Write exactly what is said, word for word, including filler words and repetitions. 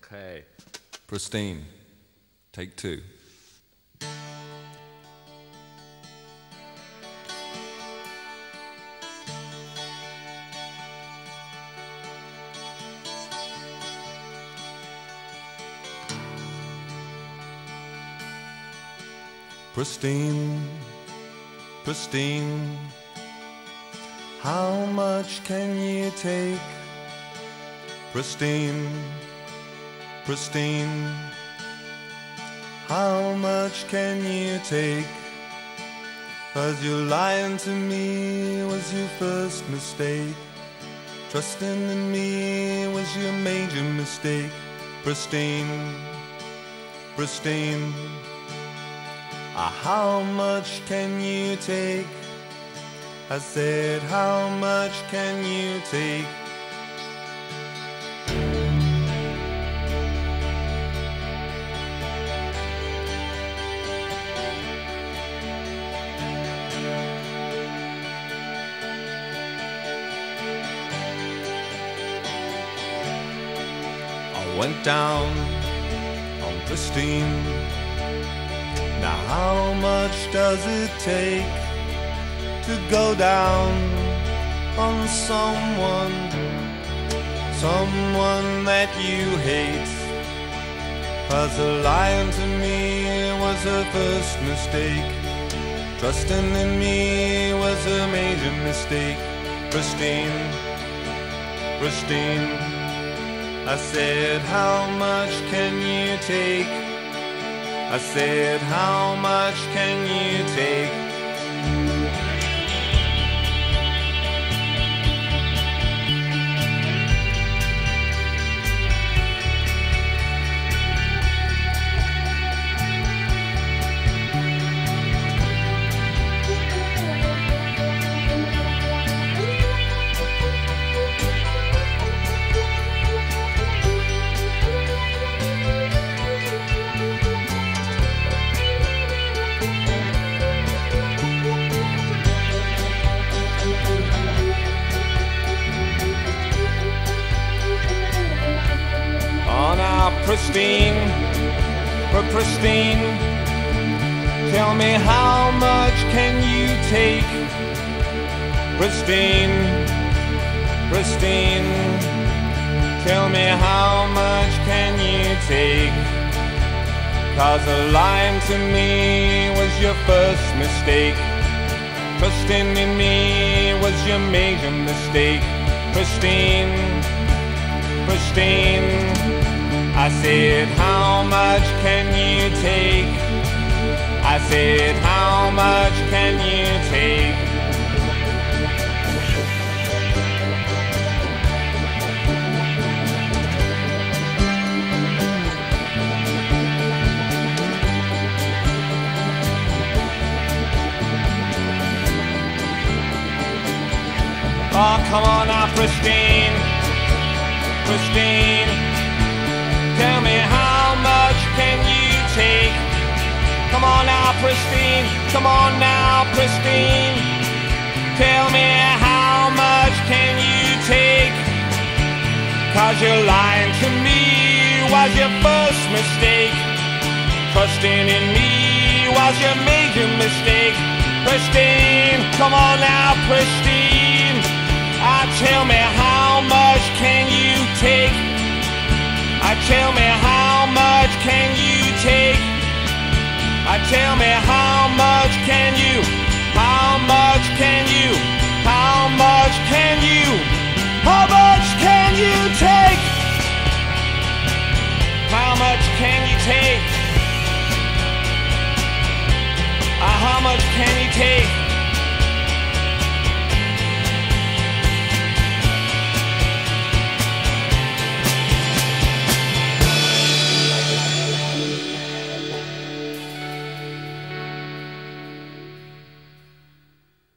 Okay. Pristeen, take two. Pristeen, Pristeen, how much can you take? Pristeen, Pristeen, how much can you take? 'Cause you lying to me was your first mistake. Trusting in me was your major mistake. Pristeen, Pristeen, ah, how much can you take? I said, how much can you take? I went down on Pristeen. Now how much does it take to go down on someone, someone that you hate? 'Cause lying to me was her first mistake. Trusting in me was a major mistake. Pristeen, Pristeen, I said, how much can you take? I said, how much can you take? Pristeen, Pristeen, tell me how much can you take? Pristeen, Pristeen, tell me how much can you take? 'Cause lying to me was your first mistake. Trusting in me was your major mistake. Pristeen, Pristeen, I said, how much can you take? I said, how much can you take? Oh, come on now, Pristeen, Pristeen, tell me how much can you take? Come on now, Pristeen, come on now, Pristeen, tell me how much can you take? 'Cause you're lying to me was your first mistake. Trusting in me was your major mistake. Pristeen, come on now, Pristeen, ah, tell me how much can you take? I tell me how much can you take? I tell me how much can you? How much can you? How much can you? How much can you take? How much can you take? Uh, how much can you take?